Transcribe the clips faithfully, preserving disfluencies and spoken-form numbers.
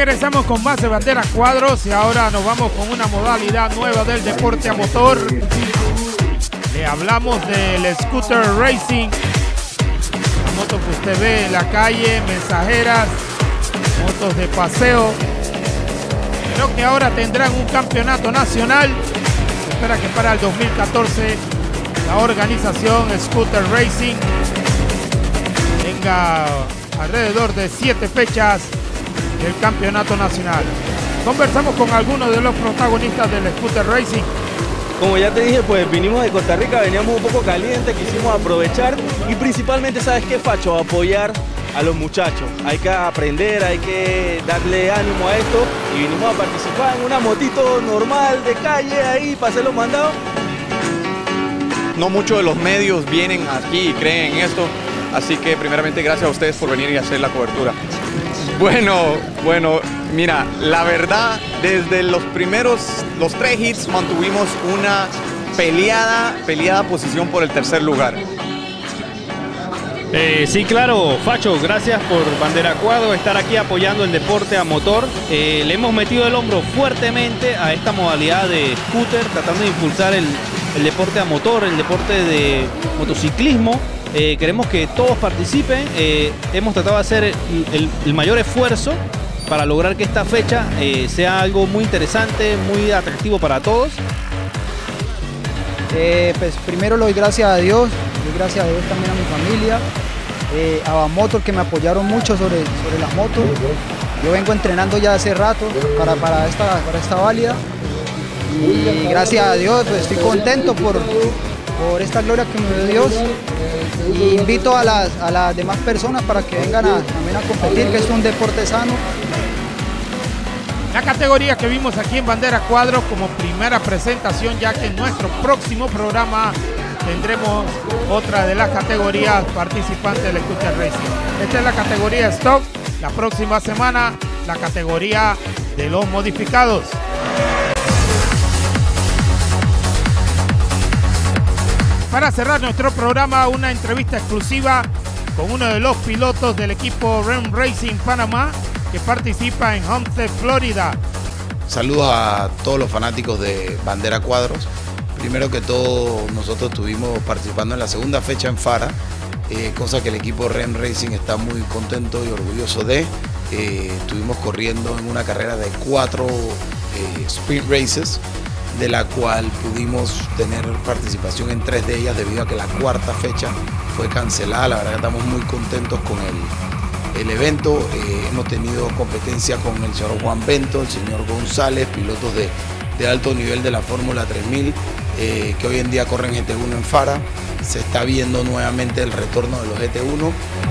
Regresamos con más de Bandera Cuadros y ahora nos vamos con una modalidad nueva del deporte a motor. Le hablamos del scooter racing, la moto que usted ve en la calle, mensajeras, motos de paseo. Creo que ahora tendrán un campeonato nacional. Se espera que para el dos mil catorce la organización Scooter Racing tenga alrededor de siete fechas del campeonato nacional. Conversamos con algunos de los protagonistas del Scooter Racing. Como ya te dije, pues vinimos de Costa Rica, veníamos un poco calientes, quisimos aprovechar y principalmente, ¿sabes qué, Facho? Apoyar a los muchachos. Hay que aprender, hay que darle ánimo a esto y vinimos a participar en una motito normal de calle ahí para hacer los mandados. No muchos de los medios vienen aquí y creen en esto, así que primeramente gracias a ustedes por venir y hacer la cobertura. Bueno, bueno, mira, la verdad, desde los primeros, los tres hits mantuvimos una peleada, peleada posición por el tercer lugar. Eh, sí, claro, Facho, gracias por Bandera Cuadro, estar aquí apoyando el deporte a motor. Eh, le hemos metido el hombro fuertemente a esta modalidad de scooter, tratando de impulsar el, el deporte a motor, el deporte de motociclismo. Eh, queremos que todos participen, eh, hemos tratado de hacer el, el, el mayor esfuerzo para lograr que esta fecha eh, sea algo muy interesante, muy atractivo para todos. Eh, pues primero le doy gracias a Dios, doy gracias a Dios también a mi familia, eh, a Bamotor que me apoyaron mucho sobre, sobre las motos. Yo vengo entrenando ya hace rato para, para, esta, para esta válida y gracias a Dios pues, estoy contento por, por esta gloria que me dio Dios. Y invito a las, a las demás personas para que vengan a, también a competir, que es un deporte sano. La categoría que vimos aquí en Bandera Cuadros como primera presentación, ya que en nuestro próximo programa tendremos otra de las categorías participantes del Scooter Racing. Esta es la categoría Stock, la próxima semana la categoría de los modificados. Para cerrar nuestro programa, una entrevista exclusiva con uno de los pilotos del equipo R E M Racing Panamá que participa en Homestead, Florida. Saludos a todos los fanáticos de Bandera Cuadros. Primero que todo, nosotros estuvimos participando en la segunda fecha en Fara, eh, cosa que el equipo R E M Racing está muy contento y orgulloso de. Eh, estuvimos corriendo en una carrera de cuatro eh, sprint races, de la cual pudimos tener participación en tres de ellas debido a que la cuarta fecha fue cancelada. La verdad que estamos muy contentos con el, el evento. Eh, hemos tenido competencia con el señor Juan Bento, el señor González, pilotos de, de alto nivel de la Fórmula tres mil, eh, que hoy en día corren G T uno en Fara. Se está viendo nuevamente el retorno de los G T uno.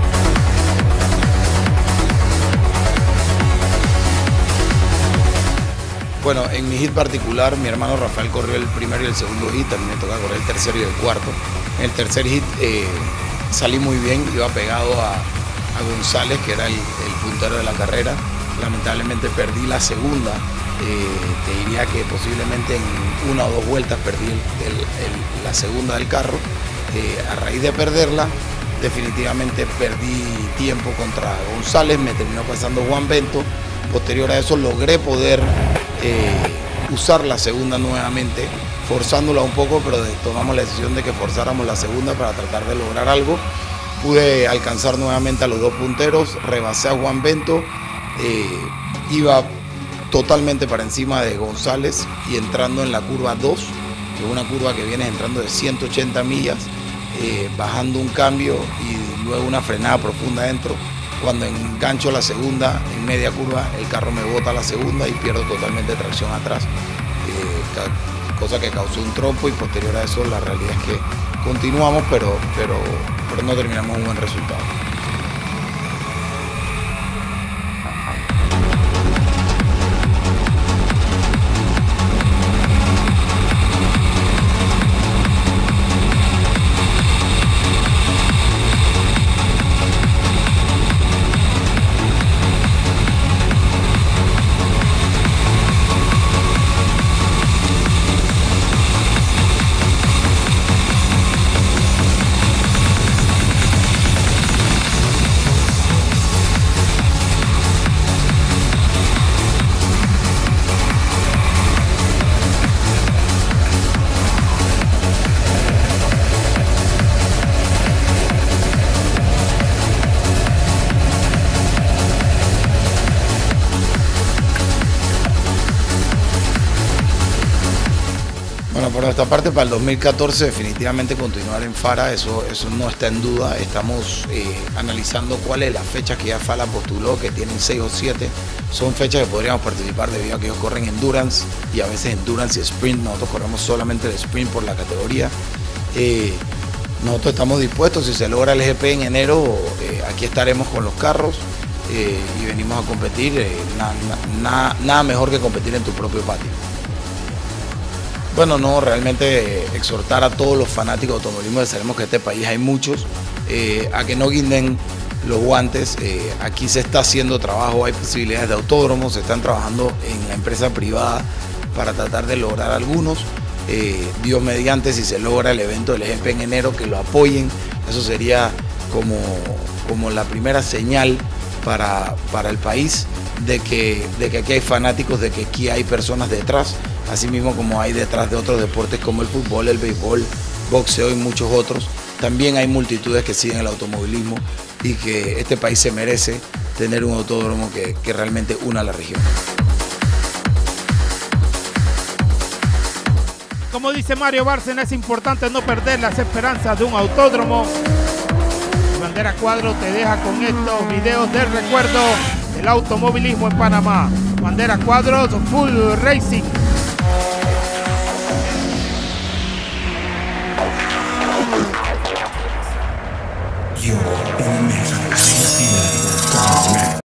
Bueno, en mi hit particular, mi hermano Rafael corrió el primero y el segundo hit, también me toca correr el tercero y el cuarto. En el tercer hit eh, salí muy bien, iba pegado a, a González, que era el, el puntero de la carrera. Lamentablemente perdí la segunda, eh, te diría que posiblemente en una o dos vueltas perdí el, el, el, la segunda del carro. Eh, a raíz de perderla, definitivamente perdí tiempo contra González, me terminó pasando Juan Bento. Posterior a eso logré poder eh, usar la segunda nuevamente, forzándola un poco, pero tomamos la decisión de que forzáramos la segunda para tratar de lograr algo. Pude alcanzar nuevamente a los dos punteros, rebasé a Juan Bento, eh, iba totalmente para encima de González y entrando en la curva dos, que es una curva que viene entrando de ciento ochenta millas, eh, bajando un cambio y luego una frenada profunda dentro. Cuando engancho la segunda en media curva, el carro me bota a la segunda y pierdo totalmente tracción atrás, eh, cosa que causó un trompo, y posterior a eso la realidad es que continuamos, pero, pero, pero no terminamos un buen resultado. Por nuestra parte, para el dos mil catorce definitivamente continuar en FARA, eso, eso no está en duda. Estamos eh, analizando cuáles son las fechas que ya FARA postuló, que tienen seis o siete. Son fechas que podríamos participar debido a que ellos corren Endurance y a veces Endurance y Sprint. Nosotros corremos solamente el Sprint por la categoría. Eh, nosotros estamos dispuestos, si se logra el G P en enero, eh, aquí estaremos con los carros eh, y venimos a competir. Eh, na, na, na, nada mejor que competir en tu propio patio. Bueno, no, realmente eh, exhortar a todos los fanáticos de automovilismo, sabemos que en este país hay muchos, eh, a que no guinden los guantes. Eh, aquí se está haciendo trabajo, hay posibilidades de autódromos, se están trabajando en la empresa privada para tratar de lograr algunos. Eh, Dios mediante, si se logra el evento del G P en enero, que lo apoyen, eso sería como, como la primera señal para, para el país de que, de que aquí hay fanáticos, de que aquí hay personas detrás, así mismo como hay detrás de otros deportes como el fútbol, el béisbol, boxeo y muchos otros. También hay multitudes que siguen el automovilismo y que este país se merece tener un autódromo que, que realmente una a la región. Como dice Mario Bárcena, es importante no perder las esperanzas de un autódromo. Bandera Cuadro te deja con estos videos del recuerdo del automovilismo en Panamá. Bandera Cuadros Full Racing.